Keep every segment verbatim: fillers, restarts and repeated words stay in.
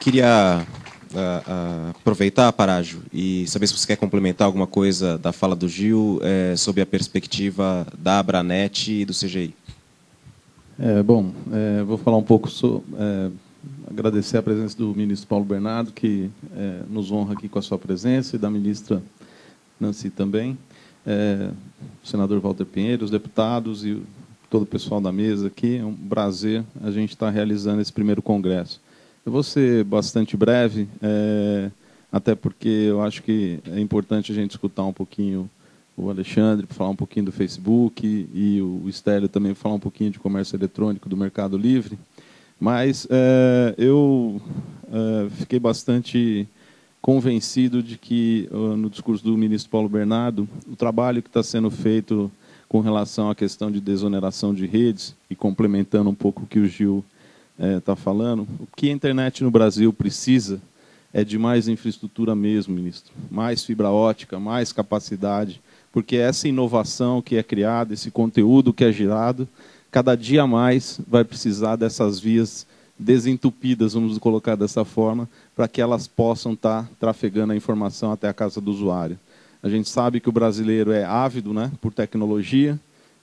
Queria uh, uh, aproveitar, Parágio, e saber se você quer complementar alguma coisa da fala do Gil é, sobre a perspectiva da Abranet e do C G I. É, bom, é, vou falar um pouco sobre... É, agradecer a presença do ministro Paulo Bernardo, que é, nos honra aqui com a sua presença, e da ministra Nancy também, é, o senador Walter Pinheiro, os deputados e todo o pessoal da mesa aqui. É um prazer a gente estar realizando esse primeiro congresso. Eu vou ser bastante breve, é, até porque eu acho que é importante a gente escutar um pouquinho o Alexandre para falar um pouquinho do Facebook e o Estélio também para falar um pouquinho de comércio eletrônico do Mercado Livre. Mas é, eu é, fiquei bastante convencido de que, no discurso do ministro Paulo Bernardo, o trabalho que está sendo feito com relação à questão de desoneração de redes, e complementando um pouco o que o Gil está é, falando, o que a internet no Brasil precisa é de mais infraestrutura mesmo, ministro. Mais fibra ótica, mais capacidade, porque essa inovação que é criada, esse conteúdo que é gerado, cada dia mais vai precisar dessas vias desentupidas, vamos colocar dessa forma, para que elas possam estar trafegando a informação até a casa do usuário. A gente sabe que o brasileiro é ávido, né, por tecnologia,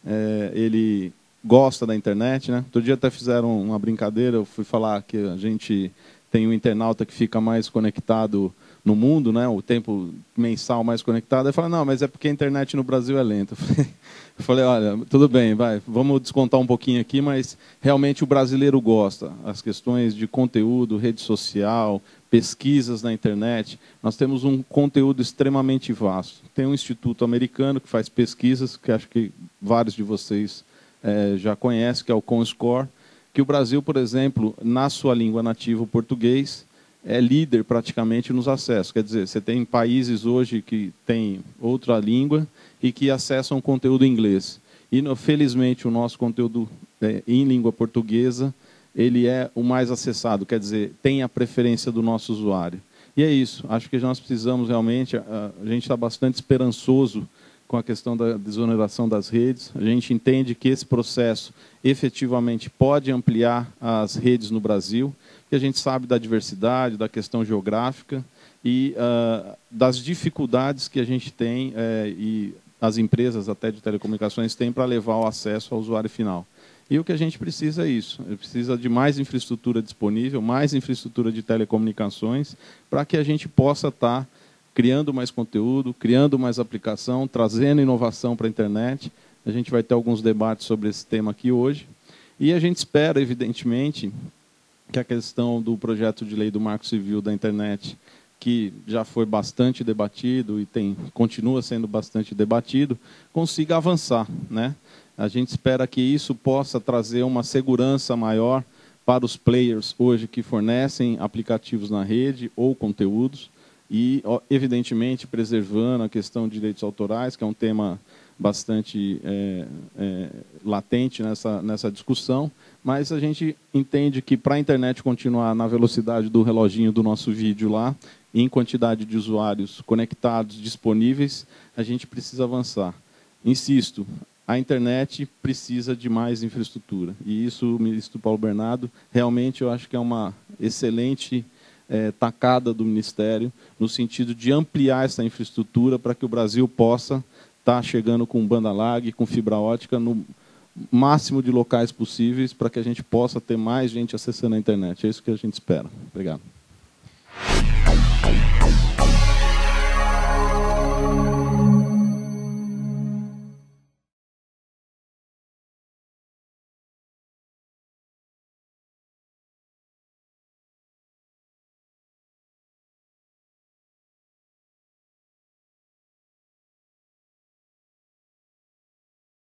é, ele gosta da internet, né? Outro dia até fizeram uma brincadeira, eu fui falar que a gente tem um internauta que fica mais conectado no mundo, né, o tempo mensal mais conectado. Aí fala, não, mas é porque a internet no Brasil é lenta. Eu falei, olha, tudo bem, vai, vamos descontar um pouquinho aqui, mas realmente o brasileiro gosta. As questões de conteúdo, rede social, pesquisas na internet, nós temos um conteúdo extremamente vasto. Tem um instituto americano que faz pesquisas, que acho que vários de vocês é, já conhecem, que é o Comscore, que o Brasil, por exemplo, na sua língua nativa, o português, é líder praticamente nos acessos. Quer dizer, você tem países hoje que têm outra língua e que acessam conteúdo em inglês. E, felizmente, o nosso conteúdo é, em língua portuguesa, ele é o mais acessado, quer dizer, tem a preferência do nosso usuário. E é isso, acho que nós precisamos realmente, a, a gente está bastante esperançoso com a questão da desoneração das redes. A gente entende que esse processo efetivamente pode ampliar as redes no Brasil, que a gente sabe da diversidade, da questão geográfica e uh, das dificuldades que a gente tem eh, e as empresas até de telecomunicações têm para levar o acesso ao usuário final. E o que a gente precisa é isso, precisa de mais infraestrutura disponível, mais infraestrutura de telecomunicações, para que a gente possa estar criando mais conteúdo, criando mais aplicação, trazendo inovação para a internet. A gente vai ter alguns debates sobre esse tema aqui hoje. E a gente espera, evidentemente, que a questão do projeto de lei do Marco Civil da Internet, que já foi bastante debatido e tem, continua sendo bastante debatido, consiga avançar, né? A gente espera que isso possa trazer uma segurança maior para os players hoje que fornecem aplicativos na rede ou conteúdos e, evidentemente, preservando a questão de direitos autorais, que é um tema bastante é, é, latente nessa, nessa discussão, mas a gente entende que para a internet continuar na velocidade do reloginho do nosso vídeo lá, em quantidade de usuários conectados, disponíveis, a gente precisa avançar. Insisto, a internet precisa de mais infraestrutura. E isso, o ministro Paulo Bernardo, realmente eu acho que é uma excelente é, tacada do Ministério, no sentido de ampliar essa infraestrutura para que o Brasil possa estar chegando com banda larga, com fibra ótica, no máximo de locais possíveis, para que a gente possa ter mais gente acessando a internet. É isso que a gente espera. Obrigado.